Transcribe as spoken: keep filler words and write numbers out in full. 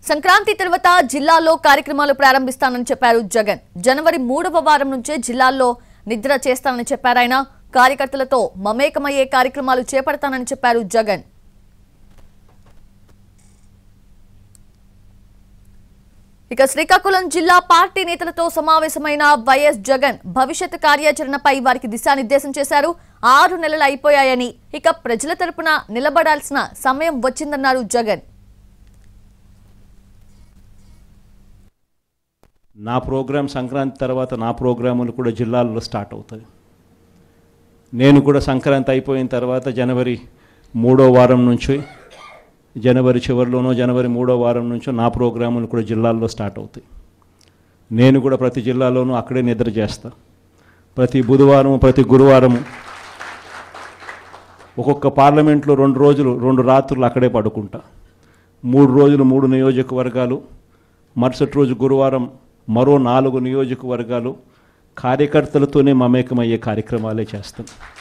సంక్రాంతి తర్వాత జిల్లాలో కార్యక్రమాలు ప్రారంభిస్తానని చెప్పారు జగన్. జనవరి మూడవ వారం నుంచే జిల్లాల్లో నిద్ర చేస్తానని చెప్పారు ఆయన. కార్యకర్తలతో మమేకమయ్యే కార్యక్రమాలు చేపడతానని చెప్పారు జగన్. ఇక శ్రీకాకుళం జిల్లా పార్టీ నేతలతో సమావేశమైన వైఎస్ జగన్ భవిష్యత్ కార్యాచరణపై వారికి దిశానిర్దేశం చేశారు. ఆరు నెలలు అయిపోయాయని, ఇక ప్రజల తరపున నిలబడాల్సిన సమయం వచ్చిందన్నారు జగన్. నా ప్రోగ్రాం సంక్రాంతి తర్వాత నా ప్రోగ్రాములు కూడా జిల్లాల్లో స్టార్ట్ అవుతాయి. నేను కూడా సంక్రాంతి అయిపోయిన తర్వాత జనవరి మూడో వారం నుంచి జనవరి చివరిలోనో జనవరి మూడో వారం నుంచో నా ప్రోగ్రాములు కూడా జిల్లాల్లో స్టార్ట్ అవుతాయి. నేను కూడా ప్రతి జిల్లాలోనూ అక్కడే నిద్ర చేస్తా. ప్రతి బుధవారం ప్రతి గురువారం ఒక్కొక్క పార్లమెంట్లో రెండు రోజులు రెండు రాత్రులు అక్కడే పడుకుంటా. మూడు రోజులు మూడు నియోజకవర్గాలు, మరుసటి రోజు గురువారం మరో నాలుగు నియోజకవర్గాలు కార్యకర్తలతోనే మమేకమయ్యే కార్యక్రమాలే చేస్తాం.